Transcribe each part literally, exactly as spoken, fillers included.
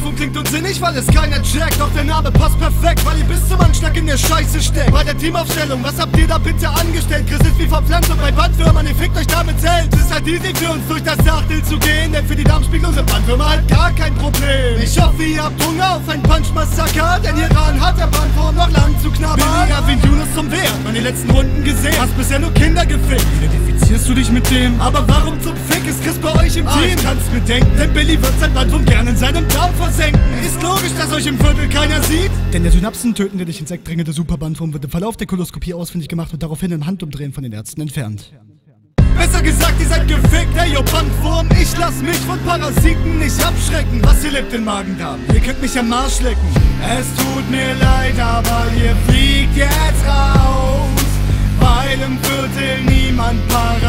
Bandwurm klingt unsinnig, weil es keiner checkt. Doch der Name passt perfekt, weil ihr bis zum Anschlag in der Scheiße steckt. Bei der Teamaufstellung, was habt ihr da bitte angestellt? Chris ist wie verpflanzt und bei Bandwürmern, ihr fickt euch damit selbst. Es ist halt easy für uns durch das Dachtel zu gehen, denn für die Darmspiegelung sind Bandwürmer halt gar kein Problem. Ich hoffe, ihr habt Hunger auf ein Punch-Massaker, denn hieran hat der Bandwurm noch lang zu knabbern. Billiger wie Yunus zum Wehr, man die letzten Runden gesehen, hast bisher nur Kinder gefickt. Identifizierst du dich mit dem? Aber warum zum Fick ist Chris bei euch im Team? Ah, ich kann's bedenken, denn Billy wird sein Bandwurm gerne in seinem Darm versenken. Ist logisch, dass euch im Viertel keiner sieht, denn der synapsentötende, dich ins Eck drängende Superbandwurm wird im Verlauf der Koloskopie ausfindig gemacht und daraufhin im Handumdrehen von den Ärzten entfernt. Besser gesagt, ihr seid gefickt, ey, yo Bandwurm. Ich lass mich von Parasiten nicht abschrecken. Was, ihr lebt in Magen-Darm, ihr könnt mich am Marsch lecken. Es tut mir leid, aber ihr fliegt jetzt raus, weil im Viertel niemand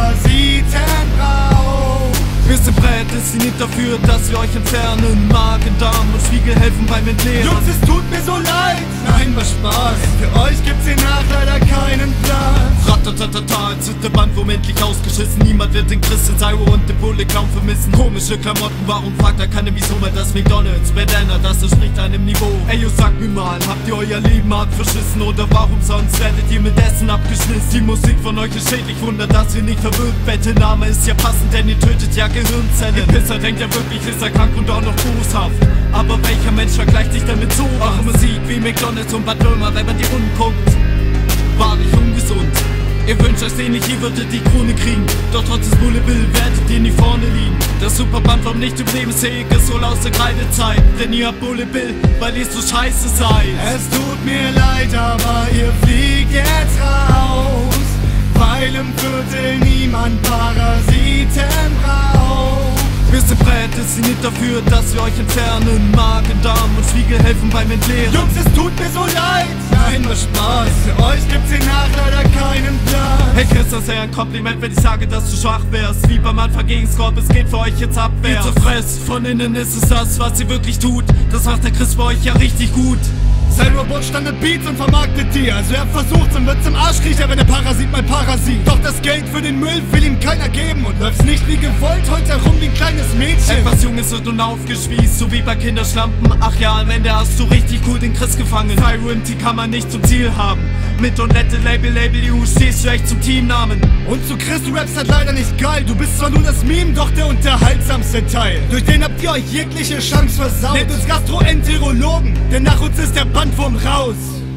Parasiten braucht. Wir sind prädestiniert dafür, dass wir euch entfernen. Magen, Darm und Spiegel helfen beim Entleeren. Jungs, es tut mir so leid. Nein, war Spaß. Für euch gibt's hier nach leider keinen Platz. Ratatatata, jetzt ist der Bandwurm endlich ausgeschissen. Niemand wird den Chris, den Zyro und den Bulle kaum vermissen. Komische Klamotten, warum fragt er keine, wieso mal das McDonalds? Bandana, das entspricht einem Niveau. Ey, yo, sagt mir mal, habt ihr euer Leben hart verschissen? Oder warum sonst werdet ihr mit Essen abgeschnitten? Die Musik von euch ist schädlich, Wunder, dass ihr nicht verwirrt. Bettelname ist ja passend, denn ihr tötet ja Gehirnzellen. Ihr Pisser denkt ja wirklich, ist er krank und auch noch boshaft. Aber welcher Mensch vergleicht sich damit so? Eure Musik wie McDonalds und Bad Würmer, wenn man die Runden guckt, war nicht ungesund. Ihr wünscht euch den nicht, ihr würdet die Krone kriegen. Doch trotz des Bulle Bill werdet ihr nie vorne liegen. Das Superbandwurm nicht überlebensfähig ist wohl aus der Kreidezeit. Denn ihr habt Bulle Bill, weil ihr so scheiße seid. Es tut mir leid, aber ihr fliegt jetzt raus, weil im Viertel niemand Parasiten braucht. Wir sind prädestiniert dafür, dass wir euch entfernen. Magen, Darm und Spiegel helfen beim Entleeren. Jungs, es tut mir so leid. Nein, nur Spaß. Für euch gibt's hier nach leider keinen Platz. Hey Chris, das wäre ein Kompliment, wenn ich sage, dass du schwach wärst. Wie beim Anfang gegen Scorp, es geht für euch jetzt abwärts. Ihr zur Fress, von innen ist es das, was ihr wirklich tut. Das macht der Chris bei euch ja richtig gut. Sein Robot standet Beats und vermarktet die. Also er versucht's und wird zum Arschkriecher, wenn der Parasit mal Parasit. Doch das Geld für den Müll will ihm keiner geben und läuft's nicht wie gewollt heute herum wie ein kleines Mädchen. Etwas Junges wird nun aufgespießt, so wie bei Kinderschlampen. Ach ja, am Ende hast du richtig cool den Chris gefangen. Pyro im Team kann man nicht zum Ziel haben. Mit und nette Label, Label U, stehst du echt zum Teamnamen. Und zu Chris, du rappst halt leider nicht geil. Du bist zwar nur das Meme, doch der unterhaltsamste Teil. Durch den habt ihr euch jegliche Chance versaut. Nennt uns Gastroenterologen, denn nach uns ist der Bandwurm raus.